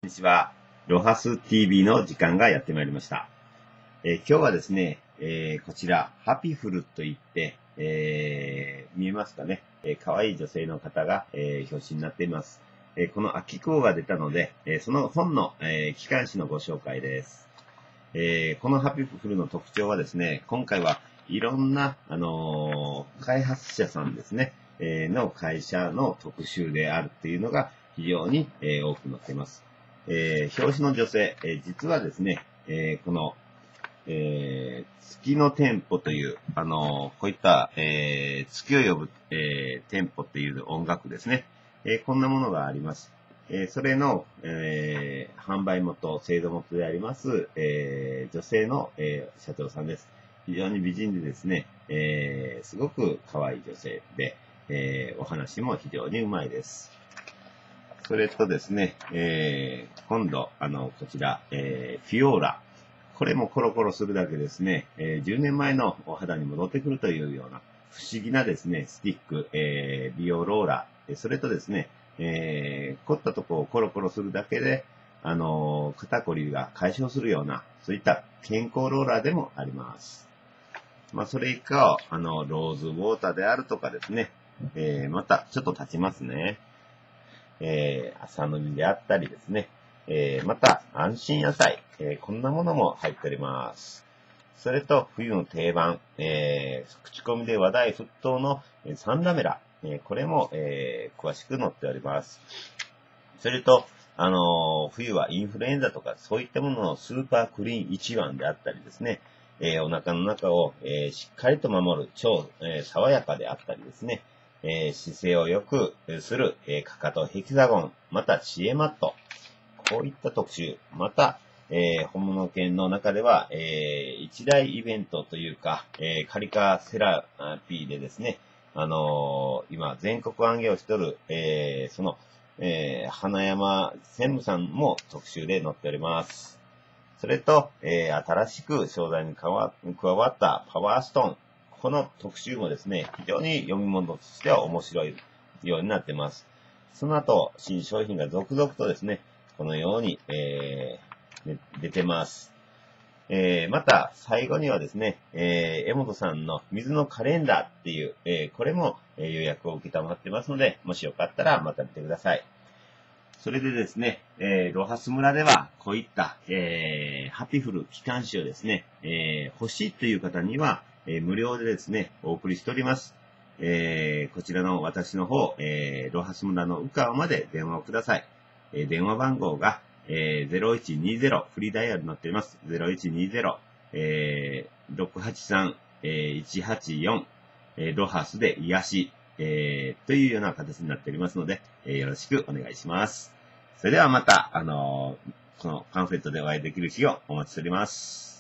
こんにちは。ロハス TV の時間がやってまいりました。今日はですね、こちら、ハピフルといって、見えますかね。可愛い女性の方が、表紙になっています。この秋号が出たので、その本の、機関誌のご紹介です。このハピフルの特徴はですね、今回はいろんな、開発者さんですね、の会社の特集であるっていうのが非常に、多く載っています。表紙の女性、実はですね、この、月の店舗という、こういった、月を呼ぶ、店舗っていう音楽ですね。こんなものがあります。それの、販売元、製造元であります、女性の、社長さんです。非常に美人でですね、すごく可愛い女性で、お話も非常にうまいです。それとですね、今度、こちら、フィオーラ。これもコロコロするだけですね、10年前のお肌に戻ってくるというような不思議なですね、スティック、美容ローラー。それとですね、凝ったところをコロコロするだけで、肩こりが解消するような、そういった健康ローラーでもあります。それ以下を、ローズウォーターであるとかですね、また、ちょっと経ちますね。朝飲みであったりですね。また、安心野菜、こんなものも入っております。それと、冬の定番、口コミで話題沸騰のサンラメラ、これも、詳しく載っております。それと、冬はインフルエンザとか、そういったもののスーパークリーン一番であったりですね。お腹の中を、しっかりと守る超、爽やかであったりですね。姿勢を良くする、かかとヘキサゴン、また知恵マット。こういった特集。また、本物犬の中では、一大イベントというか、カリカセラピーでですね、今、全国案件をしとる、その、花山専務さんも特集で載っております。それと、新しく商材に加わったパワーストーン。この特集もですね、非常に読み物としては面白いようになっています。その後、新商品が続々とですね、このように、出てます。また、最後にはですね、江本さんの水のカレンダーっていう、これも、予約を受けたまってますので、もしよかったらまた見てください。それでですね、ロハス村では、こういった、ハピフル機関誌をですね、欲しいという方には、無料でですね、お送りしております。こちらの私の方、ロハス村の宇川まで電話をください。電話番号が、0120、フリーダイヤルになっております。0120、683、184、ロハスで癒し、というような形になっておりますので、よろしくお願いします。それではまた、このパンフレットでお会いできる日をお待ちしております。